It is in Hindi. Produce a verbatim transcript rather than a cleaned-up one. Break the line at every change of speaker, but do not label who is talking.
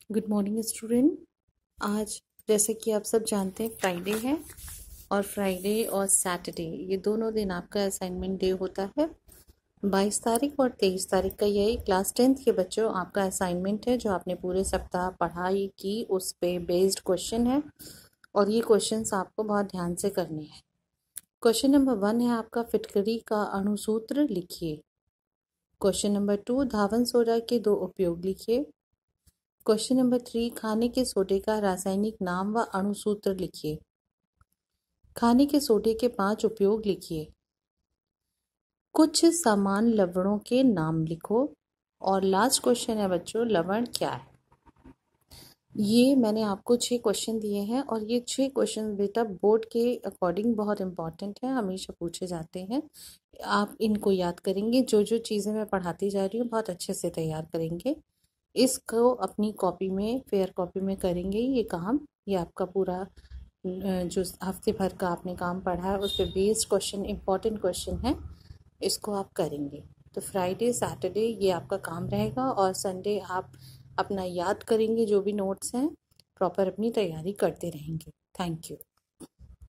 Good morning student. आज जैसे कि आप सब जानते हैं फ्राइडे है और फ्राइडे और सैटरडे ये दोनों दिन आपका असाइनमेंट डे होता है। बाईस तारीख और तेईस तारीख का यही क्लास टेंथ के बच्चों आपका असाइनमेंट है जो आपने पूरे सप्ताह पढ़ाई की उस पे बेस्ड क्वेश्चन है और ये क्वेश्चंस आपको बहुत ध्यान से करने हैं। क्वेश्चन नंबर वन है आपका फिटकरी का अणुसूत्र लिखिए। क्वेश्चन नंबर टू धावन सोडा के दो उपयोग लिखिए। क्वेश्चन नंबर थ्री खाने के सोडे का रासायनिक नाम व अणुसूत्र लिखिए। खाने के सोडे के पांच उपयोग लिखिए। कुछ समान लवणों के नाम लिखो। और लास्ट क्वेश्चन है बच्चों, लवण क्या है। ये मैंने आपको छह क्वेश्चन दिए हैं और ये छह क्वेश्चन बेटा बोर्ड के अकॉर्डिंग बहुत इंपॉर्टेंट है, हमेशा पूछे जाते हैं। आप इनको याद करेंगे, जो जो चीज़ें मैं पढ़ाती जा रही हूँ बहुत अच्छे से तैयार करेंगे। इसको अपनी कॉपी में फेयर कॉपी में करेंगे ये काम। ये आपका पूरा जो हफ्ते भर का आपने काम पढ़ा है उस पर बेस्ड क्वेश्चन इंपॉर्टेंट क्वेश्चन है, इसको आप करेंगे। तो फ्राइडे सैटरडे ये आपका काम रहेगा और संडे आप अपना याद करेंगे, जो भी नोट्स हैं प्रॉपर अपनी तैयारी करते रहेंगे। Thank you.